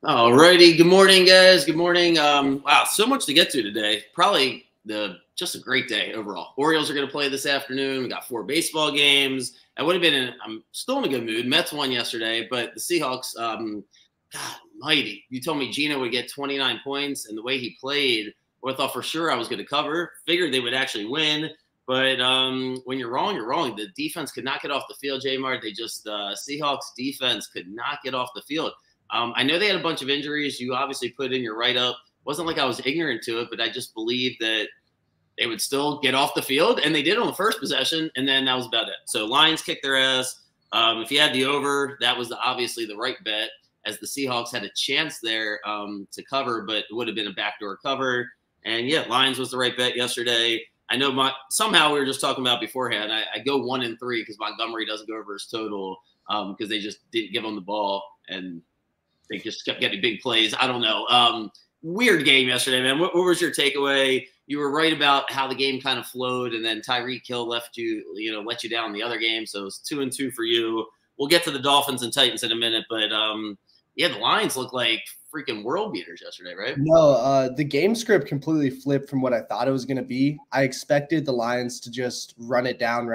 Alrighty, good morning, guys. Good morning. Wow, so much to get to today. Probably just a great day overall. Orioles are going to play this afternoon. We got 4 baseball games. I'm still in a good mood. Mets won yesterday, but the Seahawks, God almighty. You told me Gino would get 29 points, and the way he played, well, I thought for sure I was going to cover. Figured they would actually win. But when you're wrong, you're wrong. The defense could not get off the field, J-Mart. Seahawks defense could not get off the field. I know they had a bunch of injuries. You obviously put in your write-up. Wasn't like I was ignorant to it, but I just believed that they would still get off the field, and they did on the first possession, and then that was about it. So Lions kicked their ass. If you had the over, that was obviously the right bet, as the Seahawks had a chance there to cover, but it would have been a backdoor cover. And, yeah, Lions was the right bet yesterday. I know somehow we were just talking about beforehand. I go 1-3 because Montgomery doesn't go over his total because they just didn't give him the ball, and they just kept getting big plays. I don't know. Weird game yesterday, man. What was your takeaway? You were right about how the game kind of flowed, and then Tyreek Hill let you down in the other game. So it was 2-2 for you. We'll get to the Dolphins and Titans in a minute, but yeah, the Lions look like freaking world beaters yesterday, right? No, the game script completely flipped from what I thought it was going to be. I expected the Lions to just run it down,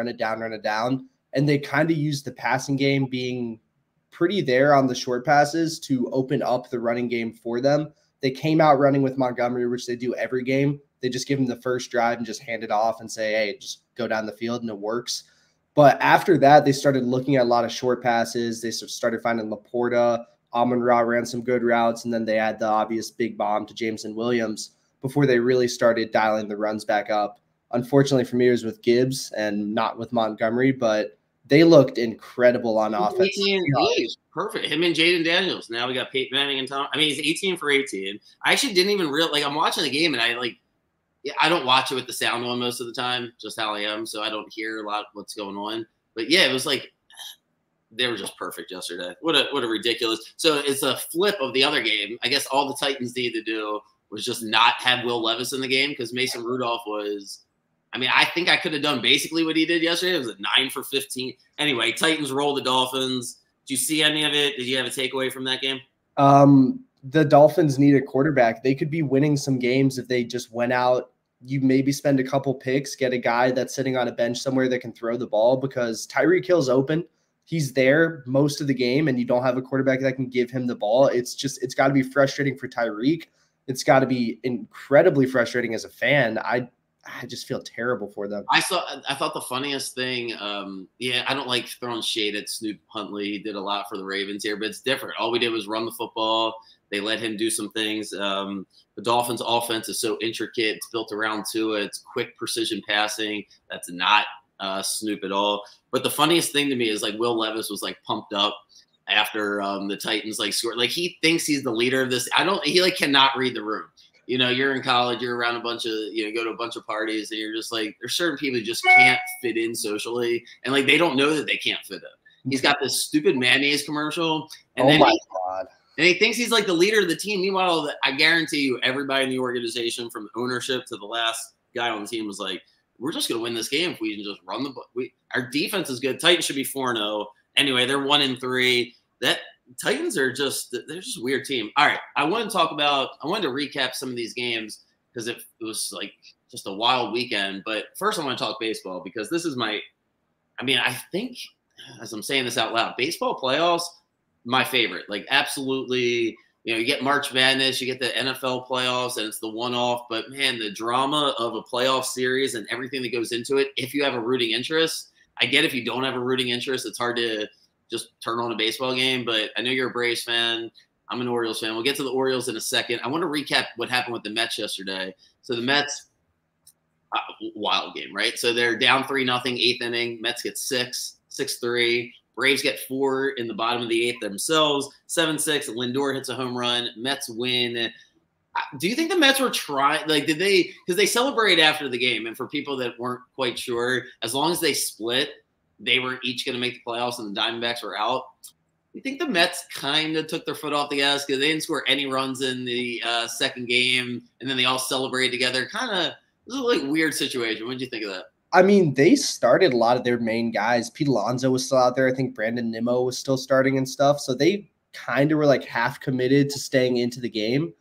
and they kind of used the passing game being pretty there on the short passes to open up the running game for them. They came out running with Montgomery, which they do every game. They just give him the first drive and just hand it off and say, hey, just go down the field, and it works. But after that, they started looking at a lot of short passes. They started finding Laporta. Amon-Ra ran some good routes, and then they had the obvious big bomb to Jameson Williams before they really started dialing the runs back up. Unfortunately for me, it was with Gibbs and not with Montgomery, but they looked incredible on offense. Perfect. Him and Jaden Daniels. Now we got Peyton Manning and Tom. I mean, he's 18 for 18. I actually didn't even I'm watching the game, and I don't watch it with the sound on most of the time, just how I am, so I don't hear a lot of what's going on. But yeah, it was like they were just perfect yesterday. What a ridiculous. So it's a flip of the other game. I guess all the Titans needed to do was just not have Will Levis in the game, because Mason Rudolph was – I mean, I think I could have done basically what he did yesterday. It was a 9 for 15. Anyway, Titans roll the Dolphins. Did you see any of it? Did you have a takeaway from that game? The Dolphins need a quarterback. They could be winning some games if they just went out. You maybe spend a couple picks, get a guy that's sitting on a bench somewhere that can throw the ball, because Tyreek Hill's open. He's there most of the game, and you don't have a quarterback that can give him the ball. It's got to be frustrating for Tyreek. It's got to be incredibly frustrating as a fan. I just feel terrible for them. I thought the funniest thing, I don't like throwing shade at Snoop Huntley. He did a lot for the Ravens here, but it's different. All we did was run the football. They let him do some things. The Dolphins' offense is so intricate. It's built around Tua. It's quick precision passing. That's not Snoop at all. But the funniest thing to me is Will Levis was pumped up after the Titans scored. He thinks he's the leader of this. He cannot read the room. You're in college, you're around a bunch of, go to a bunch of parties, and you're just there's certain people who just can't fit in socially. And they don't know that they can't fit in. He's got this stupid mayonnaise commercial. And God. And he thinks he's the leader of the team. Meanwhile, I guarantee you, everybody in the organization, from ownership to the last guy on the team, was we're just going to win this game if we can just run the ball. Our defense is good. Titans should be 4-0. Anyway, they're 1-3. Titans are they're just a weird team. All right. I wanted to recap some of these games because it was just a wild weekend. But first I want to talk baseball, because this is I think, as I'm saying this out loud, baseball playoffs, my favorite. Absolutely. You get March Madness, you get the NFL playoffs, and it's the one-off. But, man, the drama of a playoff series and everything that goes into it, if you have a rooting interest. I get if you don't have a rooting interest, it's hard to just turn on a baseball game, but I know you're a Braves fan. I'm an Orioles fan. We'll get to the Orioles in a second. I want to recap what happened with the Mets yesterday. So the Mets, wild game, right? So they're down 3-0, 8th inning. Mets get 6-3. Braves get 4 in the bottom of the 8th themselves. 7-6. Lindor hits a home run. Mets win. Do you think the Mets were trying? Did they? Because they celebrated after the game, and for people that weren't quite sure, as long as they split, they were each going to make the playoffs, and the Diamondbacks were out. You think the Mets kind of took their foot off the gas because they didn't score any runs in the second game, and then they all celebrated together? It was a weird situation. What did you think of that? I mean, they started a lot of their main guys. Pete Alonso was still out there. I think Brandon Nimmo was still starting and stuff. So they kind of were like half committed to staying into the game,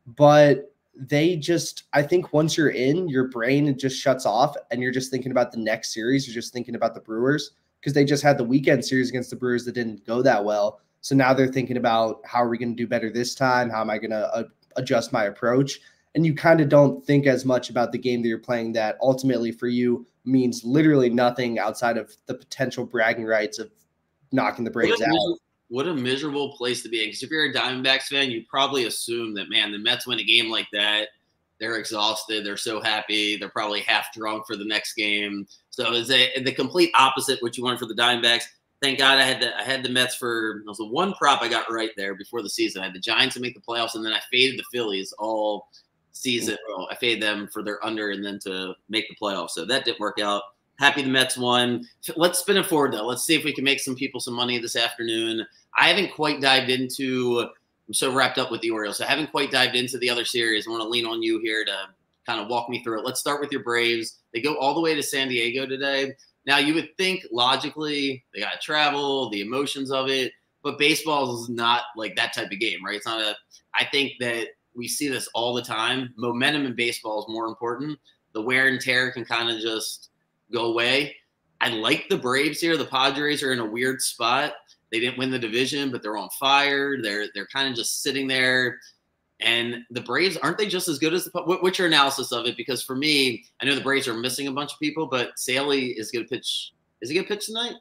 but they just, I think once you're in, your brain just shuts off and you're just thinking about the next series. You're just thinking about the Brewers because they just had the weekend series against the Brewers that didn't go that well. So now they're thinking about how are we going to do better this time? How am I going to adjust my approach? And you kind of don't think as much about the game that you're playing that ultimately for you means literally nothing outside of the potential bragging rights of knocking the Braves out. What a miserable place to be in. Because if you're a Diamondbacks fan, you probably assume that, man, the Mets win a game like that, they're exhausted, they're so happy, they're probably half drunk for the next game. So it's the complete opposite what you want for the Diamondbacks. Thank God I had the Mets for – it was the one prop I got right there before the season. I had the Giants to make the playoffs, and then I faded the Phillies all season. Well, I faded them for their under and then to make the playoffs. So that didn't work out. Happy the Mets won. Let's spin it forward, though. Let's see if we can make some people some money this afternoon. I haven't quite dived into – I'm so wrapped up with the Orioles. So I haven't quite dived into the other series. I want to lean on you here to kind of walk me through it. Let's start with your Braves. They go all the way to San Diego today. Now, you would think logically they got to travel, the emotions of it, but baseball is not like that type of game, right? It's not a – I think that we see this all the time. Momentum in baseball is more important. The wear and tear can kind of just go away. I like the Braves here. The Padres are in a weird spot. They didn't win the division, but they're on fire. They're kind of just sitting there. And the Braves, aren't they just as good as the – what's your analysis of it? Because for me, I know the Braves are missing a bunch of people, but Saley is going to pitch – is he going to pitch tonight?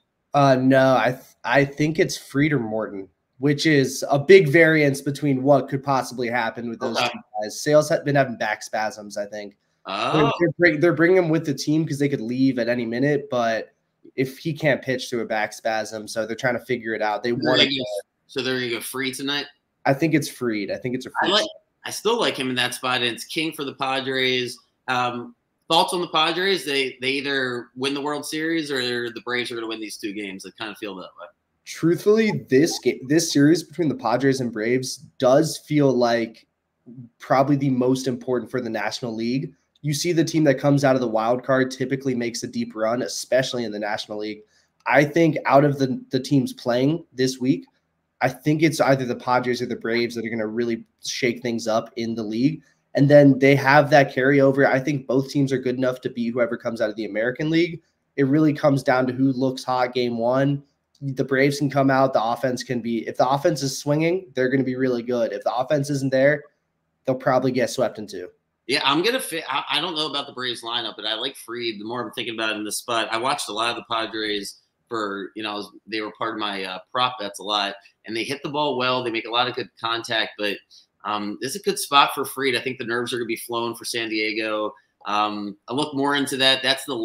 No, I think it's Fried or Morton, which is a big variance between what could possibly happen with those two guys. Sale's been having back spasms, I think. Oh. They're bringing him with the team because they could leave at any minute, but if he can't pitch through a back spasm, so they're trying to figure it out. So they're going to go Fried tonight? I think it's Fried. I think it's a Fried. I still like him in that spot, and it's king for the Padres. Thoughts on the Padres? They either win the World Series or the Braves are going to win these two games. I kind of feel that way. Truthfully, this series between the Padres and Braves does feel like probably the most important for the National League. You see the team that comes out of the wild card typically makes a deep run, especially in the National League. I think out of the teams playing this week, I think it's either the Padres or the Braves that are going to really shake things up in the league. And then they have that carryover. I think both teams are good enough to beat whoever comes out of the American League. It really comes down to who looks hot game one. The Braves can come out. The offense can be – if the offense is swinging, they're going to be really good. If the offense isn't there, they'll probably get swept in two. Yeah, I'm going to – I don't know about the Braves lineup, but I like Fried. The more I'm thinking about it in this spot, I watched a lot of the Padres for, they were part of my prop bets a lot, and they hit the ball well. They make a lot of good contact, but this is a good spot for Fried. I think the nerves are going to be flowing for San Diego. I look more into that. That's the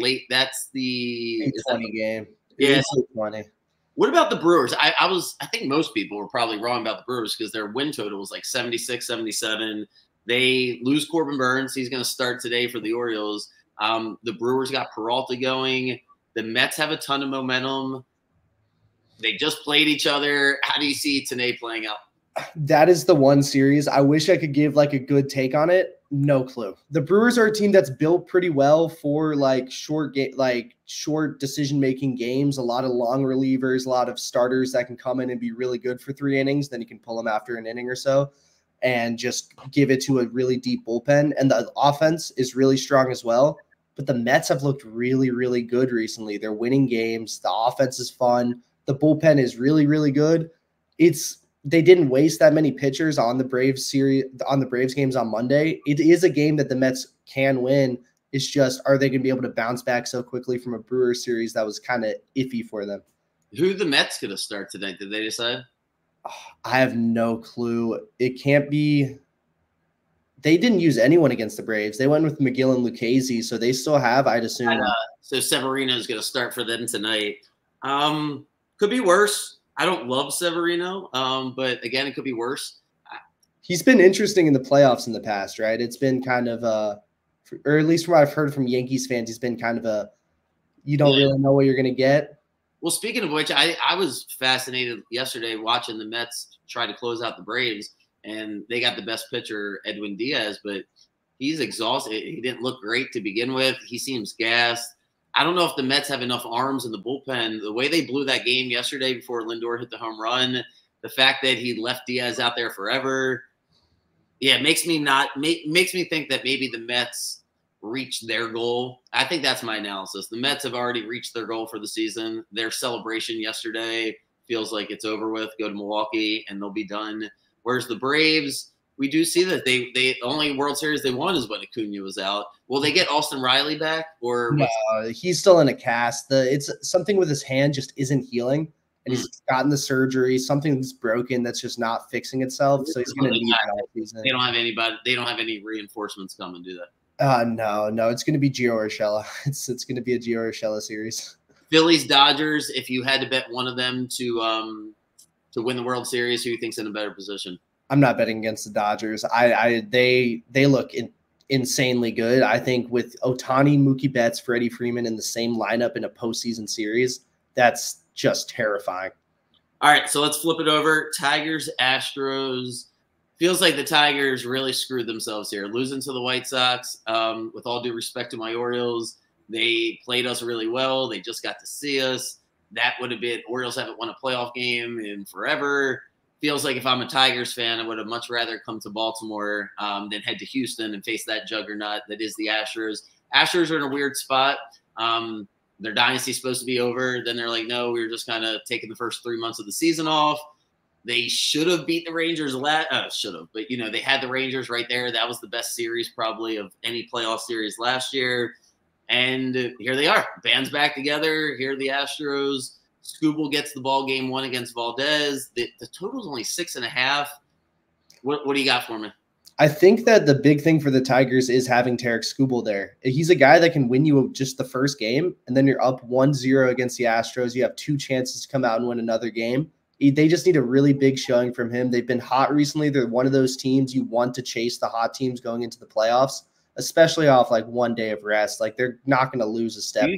20 game. Yeah. 20. What about the Brewers? I think most people were probably wrong about the Brewers because their win total was like 76, 77. They lose Corbin Burns. He's going to start today for the Orioles. The Brewers got Peralta going. The Mets have a ton of momentum. They just played each other. How do you see today playing out? That is the one series. I wish I could give like a good take on it. No clue. The Brewers are a team that's built pretty well for like short decision-making games, a lot of long relievers, a lot of starters that can come in and be really good for 3 innings. Then you can pull them after an inning or so and just give it to a really deep bullpen. And the offense is really strong as well. But the Mets have looked really, really good recently. They're winning games. The offense is fun. The bullpen is really, really good. They didn't waste that many pitchers on the Braves games on Monday. It is a game that the Mets can win. It's just, are they going to be able to bounce back so quickly from a Brewers series that was kind of iffy for them? Who the Mets going to start tonight? Did they decide? I have no clue. It can't be. They didn't use anyone against the Braves. They went with McGill and Lucchesi, so they still have, I'd assume. So Severino is going to start for them tonight. Could be worse. I don't love Severino, but again, it could be worse. He's been interesting in the playoffs in the past, right? It's been kind of or at least from what I've heard from Yankees fans, he's been kind of you don't really know what you're going to get. Well, speaking of which, I was fascinated yesterday watching the Mets try to close out the Braves, and they got the best pitcher, Edwin Diaz, but he's exhausted. He didn't look great to begin with. He seems gassed. I don't know if the Mets have enough arms in the bullpen. The way they blew that game yesterday before Lindor hit the home run, The fact that he left Diaz out there forever, yeah, makes me think that maybe the Mets reached their goal. I think that's my analysis. The Mets have already reached their goal for the season. Their celebration yesterday feels like it's over with. Go to Milwaukee and they'll be done. Whereas the Braves, we do see that the only World Series they won is when Acuna was out. Will they get Austin Riley back? Or no, he's still in a cast. It's something with his hand just isn't healing. And he's gotten the surgery. Something's broken that's just not fixing itself. So he's going to need that all season. They don't have anybody. They don't have any reinforcements coming, do they? No. It's going to be Gio Urshela. It's going to be a Gio Urshela series. Phillies, Dodgers. If you had to bet one of them to win the World Series, who you think's in a better position? I'm not betting against the Dodgers. They look insanely good. I think with Ohtani, Mookie Betts, Freddie Freeman in the same lineup in a postseason series, that's just terrifying. All right, so let's flip it over. Tigers, Astros. Feels like the Tigers really screwed themselves here. Losing to the White Sox, with all due respect to my Orioles, they played us really well. They just got to see us. That would have been – Orioles haven't won a playoff game in forever. Feels like if I'm a Tigers fan, I would have much rather come to Baltimore than head to Houston and face that juggernaut that is the Astros. Astros are in a weird spot. Their dynasty's supposed to be over. Then they're like, no, we were just kind of taking the first 3 months of the season off. They should have beat the Rangers should have. But, they had the Rangers right there. That was the best series probably of any playoff series last year. And here they are. Band's back together. Here are the Astros. Skubal gets the ball game one against Valdez. The total is only 6.5. What do you got for me? I think that the big thing for the Tigers is having Tarik Skubal there. He's a guy that can win you just the first game, and then you're up 1-0 against the Astros. You have 2 chances to come out and win another game. They just need a really big showing from him. They've been hot recently. They're one of those teams you want to chase the hot teams going into the playoffs, especially off like 1 day of rest. Like they're not going to lose a step.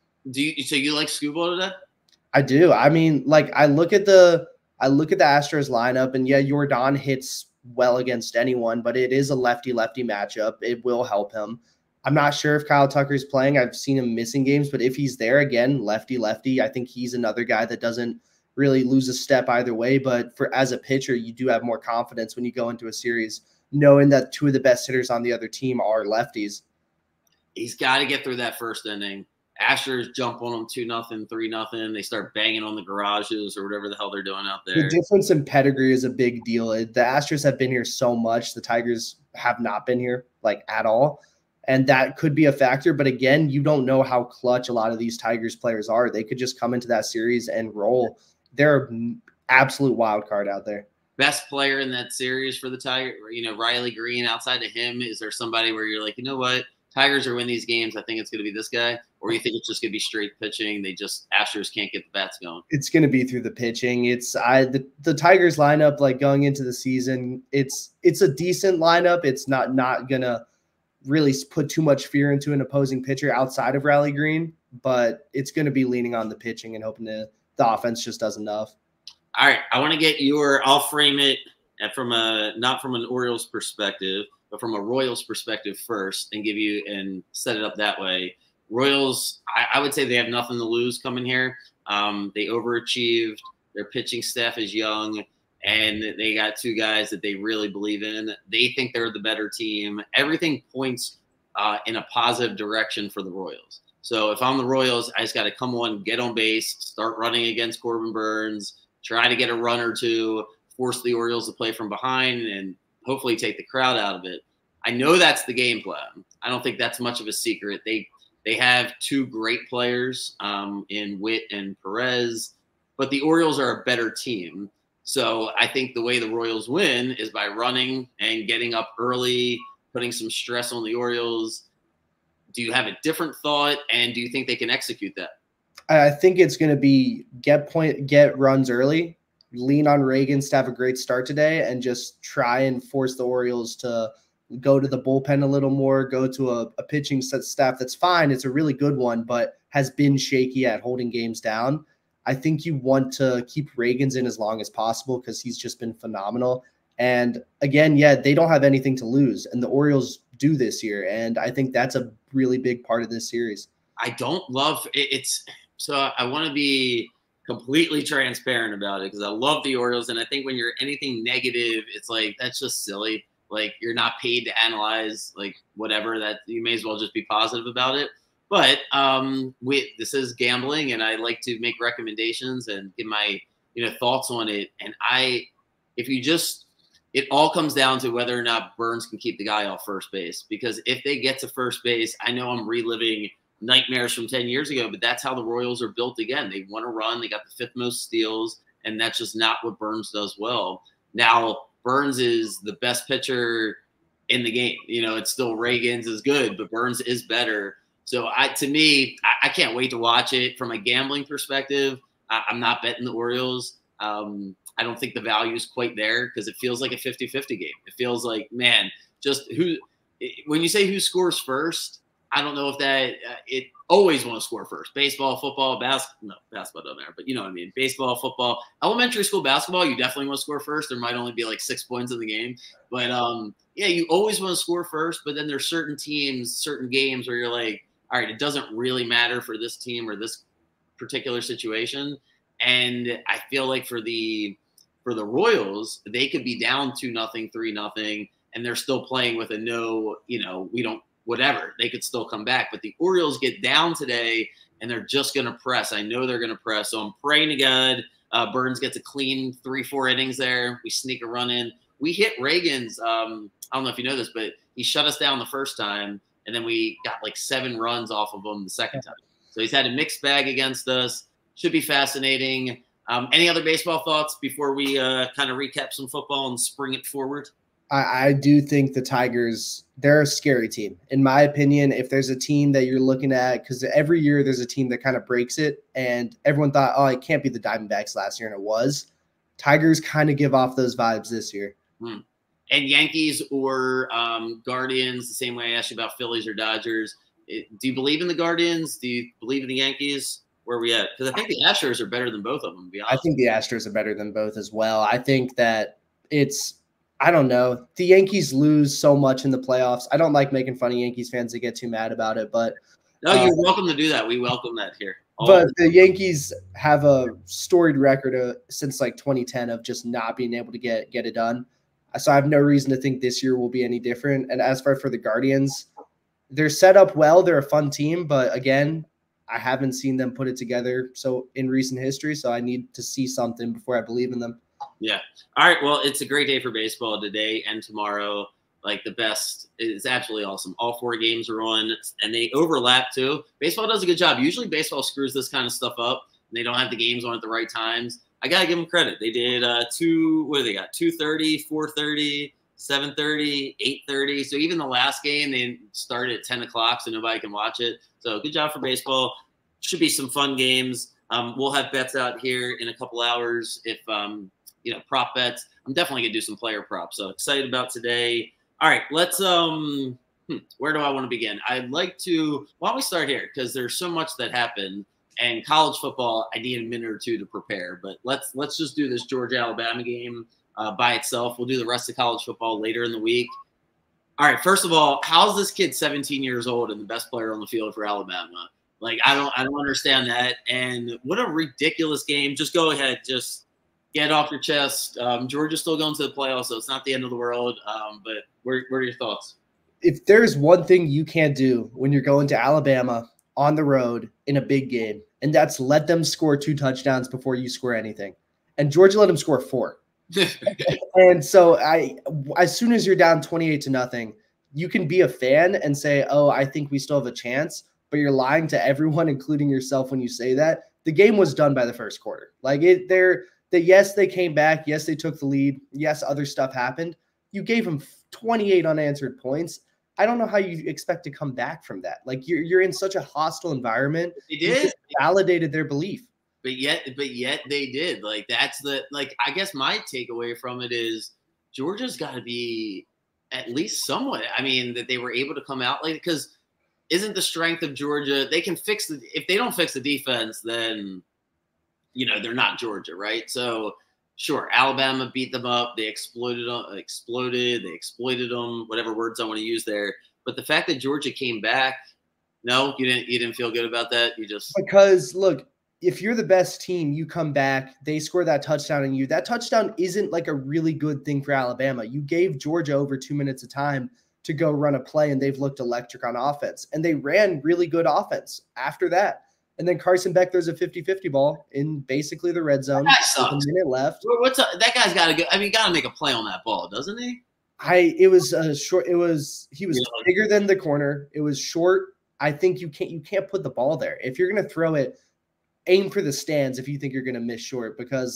So you like Skubal today? I do. I mean, like I look at the Astros lineup, and yeah, Yordan hits well against anyone, but it is a lefty-lefty matchup. It will help him. I'm not sure if Kyle Tucker's playing. I've seen him missing games, but if he's there again, lefty-lefty, I think he's another guy that doesn't really lose a step either way. But as a pitcher, you do have more confidence when you go into a series, knowing that 2 of the best hitters on the other team are lefties. He's got to get through that first inning. Astros jump on them 2-0, 3-0. They start banging on the garages or whatever the hell they're doing out there. The difference in pedigree is a big deal. The Astros have been here so much. The Tigers have not been here like at all. And that could be a factor. But again, you don't know how clutch a lot of these Tigers players are. They could just come into that series and roll. They're an absolute wild card out there. Best player in that series for the Tigers, Riley Green. Outside of him, is there somebody where you're like, you know what? Tigers are winning these games. I think it's going to be this guy. Or you think it's just going to be straight pitching? Astros can't get the bats going. It's going to be through the pitching. The Tigers lineup, like going into the season, it's a decent lineup. It's not going to really put too much fear into an opposing pitcher outside of Riley Green, but it's going to be leaning on the pitching and hoping the offense just does enough. All right. I want to get I'll frame it not from an Orioles perspective, but from a Royals perspective first and set it up that way. Royals, I would say they have nothing to lose coming here. They overachieved. Their pitching staff is young, and they got 2 guys that they really believe in. They think they're the better team. Everything points in a positive direction for the Royals. So if I'm the Royals, I just got to come on, get on base, start running against Corbin Burns, try to get a run or 2, force the Orioles to play from behind, and hopefully take the crowd out of it. I know that's the game plan. I don't think that's much of a secret. They have 2 great players in Witt and Perez, but the Orioles are a better team. So I think the way the Royals win is by running and getting up early, putting some stress on the Orioles. Do you have a different thought, and do you think they can execute that? I think it's going to be get runs early, lean on Reagans to have a great start today, and just try and force the Orioles to go to the bullpen a little more, go to a pitching staff that's fine. It's a really good one, but has been shaky at holding games down. I think you want to keep Reagans in as long as possible because he's just been phenomenal. And again, they don't have anything to lose, and the Orioles do this year. And I think that's a really big part of this series. I don't love it. So I want to be completely transparent about it because I love the Orioles. And I think when you're anything negative, it's like, that's just silly. Like, you're not paid to analyze like whatever, that you may as well just be positive about it. But this is gambling, and I like to make recommendations and give my thoughts on it. And it all comes down to whether or not Burns can keep the guy off first base. Because if they get to first base, I know I'm reliving nightmares from 10 years ago, but that's how the Royals are built again. They want to run. They got the fifth most steals, and that's just not what Burns does well. Now, Burns is the best pitcher in the game. It's still Reagan's is good, but Burns is better. So to me, I can't wait to watch it. From a gambling perspective, I'm not betting the Orioles. I don't think the value is quite there because it feels like a 50-50 game. It feels like, man, when you say who scores first, I don't know if that it always want to score first. Baseball, football, basketball. No, basketball doesn't matter, but you know what I mean. Baseball, football, elementary school basketball, you definitely want to score first. There might only be like 6 points in the game. But, yeah, you always want to score first. But then there's certain teams, certain games where you're like, all right, it doesn't really matter for this team or this particular situation. And I feel like for the Royals, they could be down 2-0, 3-0, and they're still playing with a no, we don't, whatever. They could still come back. But the Orioles get down today, and they're just going to press. I know they're going to press. So I'm praying to God Burns gets a clean 3-4 innings there. We sneak a run in. We hit Reagan's, I don't know if you know this, but he shut us down the first time, and then we got like 7 runs off of him the second time. So he's had a mixed bag against us. Should be fascinating. Any other baseball thoughts before we kind of recap some football and spring it forward? I do think the Tigers, they're a scary team. In my opinion, if there's a team that you're looking at, because every year there's a team that kind of breaks it, and everyone thought, oh, it can't be the Diamondbacks last year, and it was. Tigers kind of give off those vibes this year. And Yankees or Guardians, the same way I asked you about Phillies or Dodgers. Do you believe in the Guardians? Do you believe in the Yankees? Where are we at? Because I think the Astros are better than both of them, to be honest. I think the Astros are better than both as well. I think that I don't know. The Yankees lose so much in the playoffs. I don't like making fun of Yankees fans that get too mad about it, but no, you're welcome to do that. We welcome that here. But the Yankees have a storied record since like 2010 of just not being able to get it done. So I have no reason to think this year will be any different. And as for the Guardians, they're set up well. They're a fun team, but again, I haven't seen them put it together in recent history, so I need to see something before I believe in them. Yeah. All right. Well, it's a great day for baseball today and tomorrow. Like the best. It's absolutely awesome. All 4 games are on, and they overlap too. Baseball does a good job. Usually baseball screws this kind of stuff up, and they don't have the games on at the right times. I got to give them credit. They did what do they got? 2:30, 4:30, 7:30, 8:30. So even the last game, they started at 10 o'clock so nobody can watch it. So good job for baseball. Should be some fun games. We'll have bets out here in a couple hours. If, prop bets, I'm definitely going to do some player props. So excited about today. All right, let's, where do I want to begin? I'd like to, why don't we start here? Because there's so much that happened. And college football, I need a minute or two to prepare. But let's just do this Georgia-Alabama game by itself. We'll do the rest of college football later in the week. All right, first of all, how's this kid 17 years old and the best player on the field for Alabama? Like, I don't understand that. And what a ridiculous game. Just go ahead. Just get it off your chest. Georgia's still going to the playoffs, so it's not the end of the world. But what are your thoughts? If there's one thing you can't do when you're going to Alabama on the road in a big game, and that's let them score 2 touchdowns before you score anything. And Georgia let them score 4. And so as soon as you're down 28-0, you can be a fan and say, oh, I think we still have a chance. But you're lying to everyone, including yourself, when you say that. The game was done by the first quarter. Yes, they came back. Yes, they took the lead. Yes, other stuff happened. You gave them 28 unanswered points. I don't know how you expect to come back from that. Like you're in such a hostile environment. They did. Validated their belief. But yet they did. Like I guess my takeaway from it is Georgia's got to be at least somewhat. I mean, that they were able to come out because isn't the strength of Georgia, they can fix if they don't fix the defense, then, they're not Georgia, right? So, sure, Alabama beat them up. They exploited them, whatever words I want to use there. But the fact that Georgia came back, no, you didn't feel good about that? You just – Because, look, if you're the best team, you come back, they score that touchdown on you. That touchdown isn't like a really good thing for Alabama. You gave Georgia over 2 minutes of time to go run a play, and they've looked electric on offense. And they ran really good offense after that. And then Carson Beck throws a 50-50 ball in basically the red zone. With a minute left. What's up? That guy's got to go. I mean, got to make a play on that ball, doesn't he? He was bigger than the corner. It was short. I think you can't put the ball there. If you're going to throw it, aim for the stands if you think you're going to miss short, because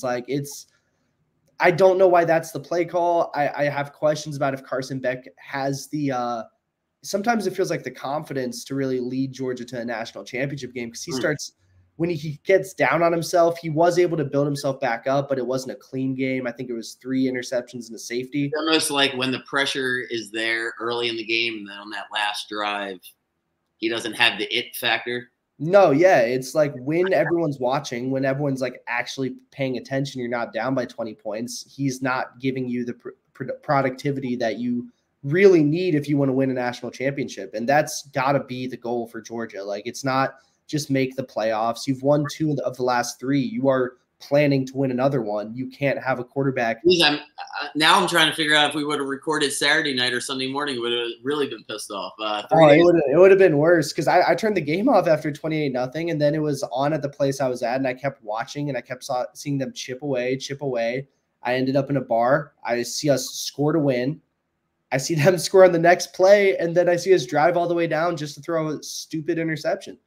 I don't know why that's the play call. I have questions about if Carson Beck has sometimes it feels like the confidence to really lead Georgia to a national championship game, because he starts when he gets down on himself. He was able to build himself back up, but it wasn't a clean game. I think it was 3 interceptions and a safety. It's almost like when the pressure is there early in the game, and then on that last drive, he doesn't have the it factor. No, yeah. It's like when everyone's watching, when everyone's like actually paying attention, you're not down by 20 points. He's not giving you the productivity that you really need if you want to win a national championship. And that's got to be the goal for Georgia. Like, it's not just make the playoffs. You've won 2 of the last 3. You are planning to win another one. You can't have a quarterback. Now I'm trying to figure out if we would have recorded Saturday night or Sunday morning, would have really been pissed off. It would have been worse, because I turned the game off after 28-0, and then it was on at the place I was at, and I kept watching, and I kept seeing them chip away. I ended up in a bar. I see us score to win. I see them score on the next play, and then I see us drive all the way down just to throw a stupid interception.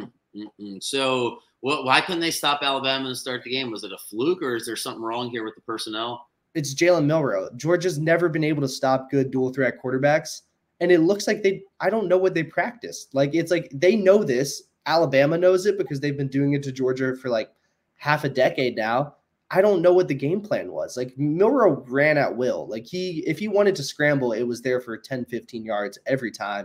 So why couldn't they stop Alabama and start the game? Was it a fluke, or is there something wrong here with the personnel? It's Jalen Milroe. Georgia's never been able to stop good dual threat quarterbacks. And it looks like I don't know what they practiced. Like, it's like they know this. Alabama knows it because they've been doing it to Georgia for like half a decade now. I don't know what the game plan was. Like, Milroe ran at will. Like, if he wanted to scramble, it was there for 10, 15 yards every time.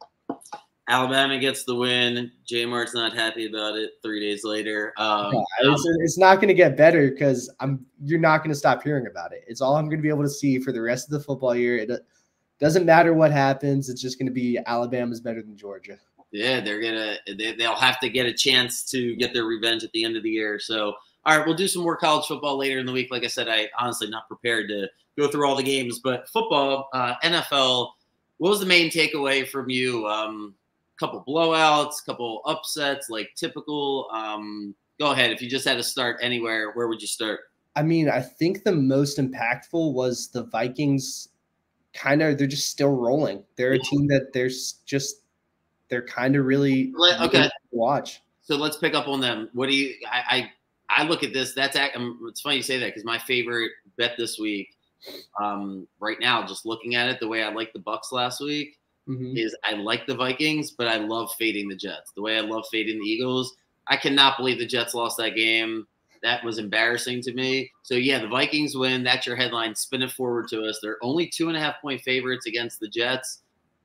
Alabama gets the win. J Mart's not happy about it 3 days later. It's not going to get better, because you're not going to stop hearing about it. It's all I'm going to be able to see for the rest of the football year. It doesn't matter what happens. It's just going to be Alabama's better than Georgia. Yeah, they'll have to get a chance to get their revenge at the end of the year. So, all right, we'll do some more college football later in the week. Like I said, I honestly not prepared to go through all the games, but football, NFL. What was the main takeaway from you? Couple blowouts, couple upsets, like typical. Go ahead. If you just had to start anywhere, where would you start? I mean, I think the most impactful was the Vikings. They're just still rolling. They're a team that they're kind of really okay to watch. So let's pick up on them. What do you? I look at this. It's funny you say that, because my favorite bet this week, right now, just looking at it, the way I liked the Bucks last week. Is I like the Vikings, but I love fading the Jets. The way I love fading the Eagles. I cannot believe the Jets lost that game. That was embarrassing to me. So, yeah, the Vikings win. That's your headline. Spin it forward to us. They're only 2.5-point favorites against the Jets.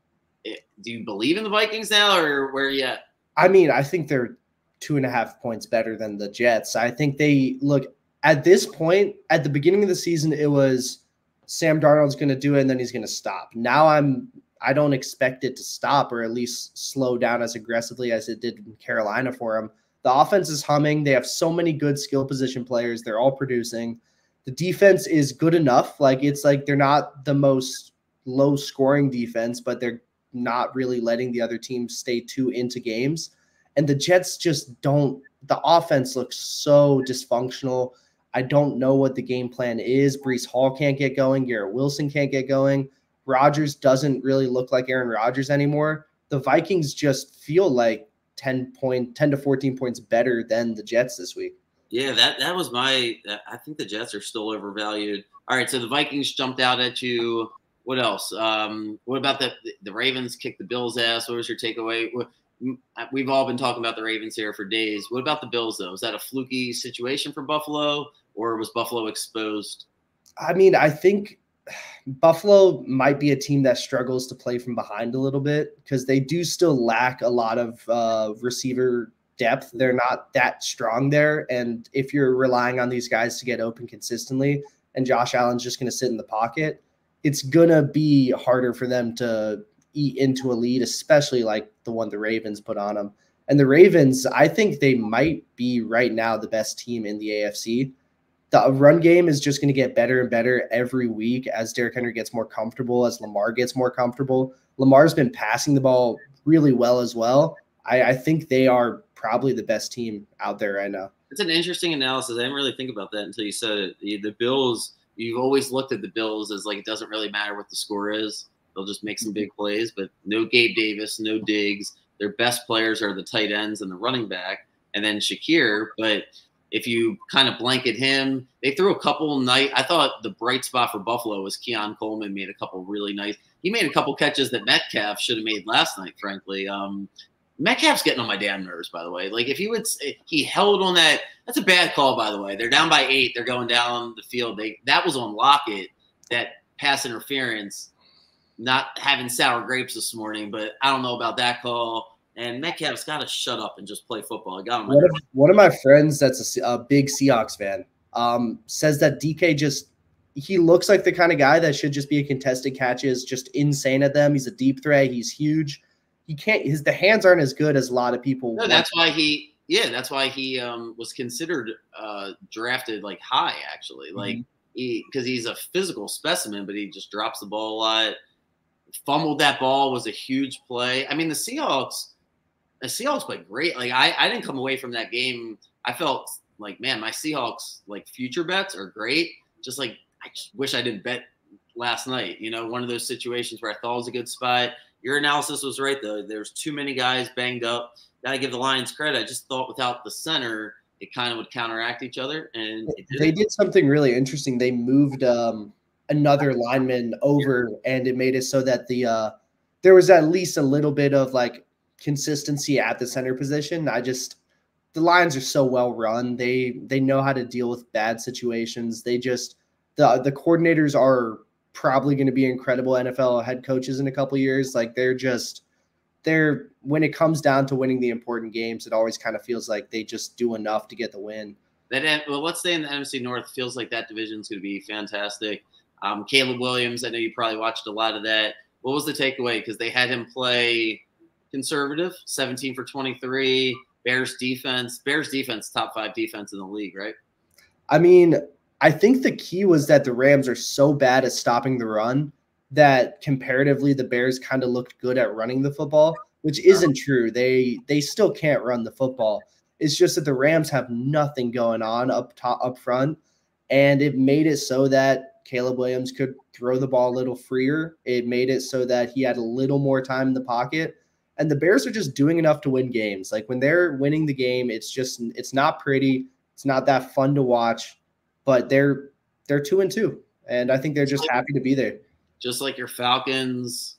Do you believe in the Vikings now, or where are you at? I mean, I think they're 2.5 points better than the Jets. I think they look at this point, at the beginning of the season, it was Sam Darnold's going to do it and then he's going to stop. Now I don't expect it to stop, or at least slow down as aggressively as it did in Carolina for him. The offense is humming. They have so many good skill position players. They're all producing. The defense is good enough. Like, it's like they're not the most low scoring defense, but they're not really letting the other team stay too into games. And the Jets just don't – the offense looks so dysfunctional. I don't know what the game plan is. Breece Hall can't get going. Garrett Wilson can't get going. Rodgers doesn't really look like Aaron Rodgers anymore. The Vikings just feel like 10 to 14 points better than the Jets this week. Yeah, that was I think the Jets are still overvalued. All right, so the Vikings jumped out at you. What else? What about the Ravens kicked the Bills' ass? What was your takeaway? We've all been talking about the Ravens here for days. What about the Bills, though? Was that a fluky situation for Buffalo, or was Buffalo exposed? I mean, I think Buffalo might be a team that struggles to play from behind a little bit, because they do still lack a lot of receiver depth. They're not that strong there. And if you're relying on these guys to get open consistently and Josh Allen's just going to sit in the pocket, it's going to be harder for them to eat into a lead, especially like the one the Ravens put on them. And the Ravens, I think they might be right now the best team in the AFC. The run game is just going to get better and better every week as Derrick Henry gets more comfortable, as Lamar gets more comfortable. Lamar's been passing the ball really well as well. I think they are probably the best team out there right now. It's an interesting analysis. I didn't really think about that until you said it. The Bills, you've always looked at the Bills as like it doesn't really matter what the score is. They'll just make some big plays, but no Gabe Davis, no Diggs. Their best players are the tight ends and the running back, and then Shakir. But if you kind of blanket him, they threw a couple night. I thought the bright spot for Buffalo was Keon Coleman made a couple really nice. He made a couple catches that Metcalf should have made last night, frankly. Metcalf's getting on my damn nerves, by the way. Like if he held on that. That's a bad call, by the way. They're down by 8. They're going down the field. That was on Lockett. That pass interference. Not having sour grapes this morning, but I don't know about that call. And Metcalf's got to shut up and just play football. I got him. One of my friends that's a big Seahawks fan says that DK he looks like the kind of guy that should just be a contested catches, just insane at them. He's a deep threat. He's huge. The hands aren't as good as a lot of people. No, that's why he was considered drafted like high, actually. Like because he's a physical specimen, but he just drops the ball a lot. Fumbled that ball was a huge play. I mean, the Seahawks played great. Like I didn't come away from that game. I felt like, man, my Seahawks like future bets are great. Just like I just wish I didn't bet last night. You know, one of those situations where I thought it was a good spot. Your analysis was right though. There's too many guys banged up. Got to give the Lions credit. I just thought without the center, it kind of would counteract each other. And they did something really interesting. They moved another lineman over, and it made it so that there was at least a little bit of like consistency at the center position. The Lions are so well run. They know how to deal with bad situations. The coordinators are probably going to be incredible NFL head coaches in a couple of years. Like they're when it comes down to winning the important games, it always kind of feels like they just do enough to get the win. Well, let's stay in the NFC North. Feels like that division is going to be fantastic. Caleb Williams, I know you probably watched a lot of that. What was the takeaway? Because they had him play conservative, 17 for 23. Bears defense, top 5 defense in the league, right? I mean, I think the key was that the Rams are so bad at stopping the run that comparatively the Bears kind of looked good at running the football, which isn't true. They still can't run the football. It's just that the Rams have nothing going on up front, and it made it so that Caleb Williams could throw the ball a little freer. It made it so that he had a little more time in the pocket. And the Bears are just doing enough to win games. Like when they're winning the game, it's not pretty. It's not that fun to watch, but they're 2-2. And I think they're just happy to be there. Just like your Falcons.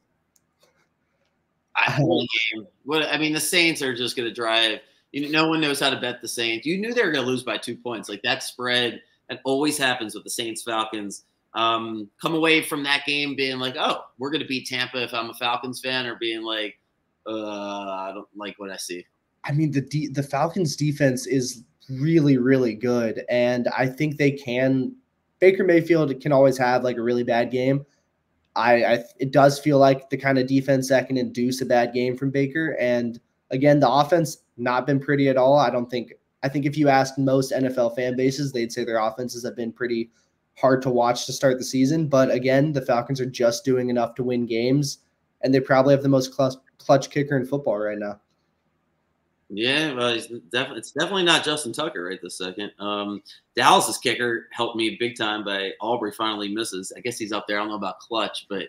The Saints are just going to drive. No one knows how to bet the Saints. You knew they were going to lose by 2 points. Like that spread, that always happens with the Saints Falcons. Come away from that game being like, oh, we're going to beat Tampa if I'm a Falcons fan, or being like, I don't like what I see. I mean, the Falcons defense is really, really good. And I think they can – Baker Mayfield can always have like a really bad game. It does feel like the kind of defense that can induce a bad game from Baker. And again, the offense not been pretty at all. I think if you ask most NFL fan bases, they'd say their offenses have been pretty hard to watch to start the season. But again, the Falcons are just doing enough to win games, and they probably have the most clutch kicker in football right now. Yeah, well, it's definitely not Justin Tucker right this second. Dallas's kicker helped me big time, but Aubrey finally misses. I guess he's up there. I don't know about clutch, but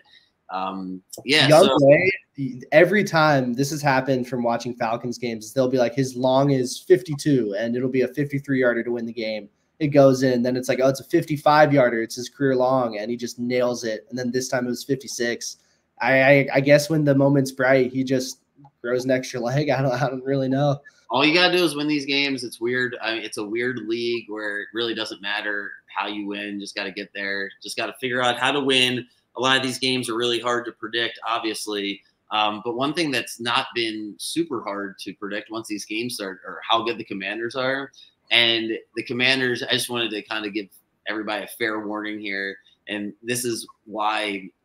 every time this has happened from watching Falcons games, they'll be like his long is 52, and it'll be a 53-yarder to win the game. It goes in, then it's like, oh, it's a 55-yarder. It's his career long, and he just nails it. And then this time it was 56. I guess when the moment's bright, he just grows an extra leg. I don't really know. All you gotta do is win these games. It's weird. It's a weird league where it really doesn't matter how you win. Just got to get there. Just got to figure out how to win. A lot of these games are really hard to predict, obviously. But one thing that's not been super hard to predict once these games start are how good the Commanders are. And the Commanders, I just wanted to kind of give everybody a fair warning here. And this is why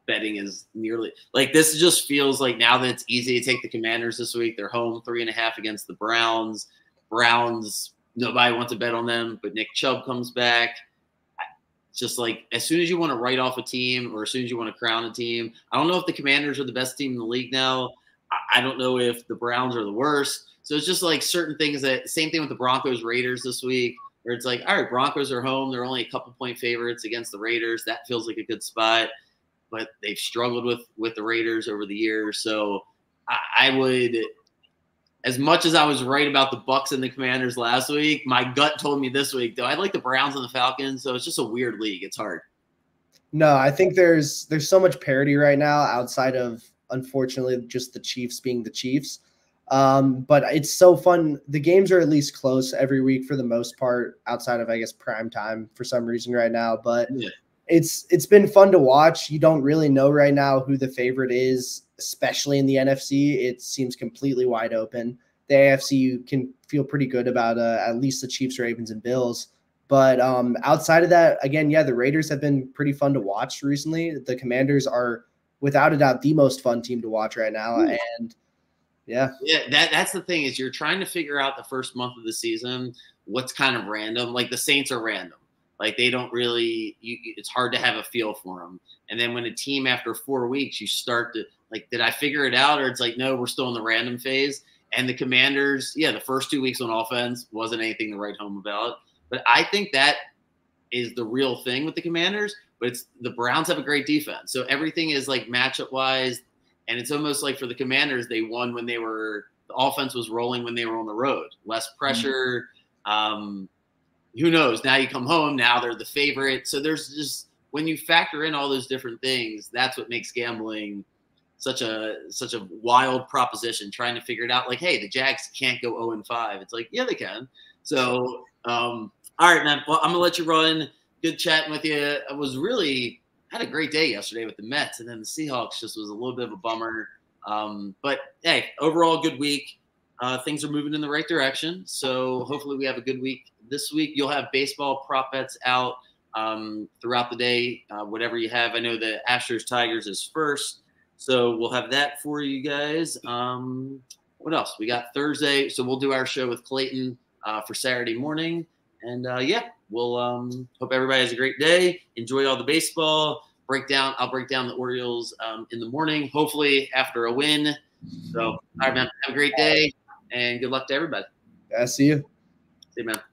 betting is nearly like this. Just feels like now that it's easy to take the Commanders this week. They're home 3.5 against the Browns. Browns, nobody wants to bet on them, but Nick Chubb comes back. It's just like as soon as you want to write off a team or as soon as you want to crown a team, I don't know if the Commanders are the best team in the league now. I don't know if the Browns are the worst. So it's just like certain things that same thing with the Broncos Raiders this week, where it's like, all right, Broncos are home. They're only a couple point favorites against the Raiders. That feels like a good spot, but they've struggled with the Raiders over the years. So I would, as much as I was right about the Bucs and the Commanders last week, my gut told me this week, though, I'd like the Browns and the Falcons. So it's just a weird league. It's hard. No, I think there's so much parity right now outside of, unfortunately, just the Chiefs being the Chiefs. But it's so fun. The games are at least close every week for the most part, outside of, I guess, prime time for some reason right now. But Yeah. It's been fun to watch. You don't really know right now who the favorite is, especially in the NFC. It seems completely wide open. The AFC, you can feel pretty good about at least the Chiefs, Ravens, and Bills. But outside of that, again, yeah, the Raiders have been pretty fun to watch recently. The Commanders are, without a doubt, the most fun team to watch right now. Ooh. And yeah, that's the thing is you're trying to figure out the first month of the season what's kind of random. Like the Saints are random. Like they don't really. It's hard to have a feel for them. And then when a team after 4 weeks you start to like, did I figure it out? Or it's like, no, we're still in the random phase. And the Commanders, yeah, the first 2 weeks on offense wasn't anything to write home about. But I think that is the real thing with the Commanders. But it's the Browns have a great defense, so everything is like matchup wise. And it's almost like for the Commanders, they won when the offense was rolling when they were on the road. Less pressure. Who knows? Now you come home. Now they're the favorite. So there's just when you factor in all those different things, that's what makes gambling such a wild proposition. Trying to figure it out. Like, hey, the Jags can't go 0-5. It's like, yeah, they can. So, all right, man. Well, I'm gonna let you run. Good chatting with you. Had a great day yesterday with the Mets, and then the Seahawks just was a little bit of a bummer. But hey, overall good week. Things are moving in the right direction. So hopefully we have a good week this week. You'll have baseball prop bets out throughout the day, whatever you have. I know the Astros Tigers is first, so we'll have that for you guys. What else? We got Thursday, so we'll do our show with Clayton for Saturday morning. And yeah, we'll hope everybody has a great day. Enjoy all the baseball. I'll break down the Orioles in the morning, hopefully after a win. So, all right, man. Have a great day, and good luck to everybody. I see you. See you, man.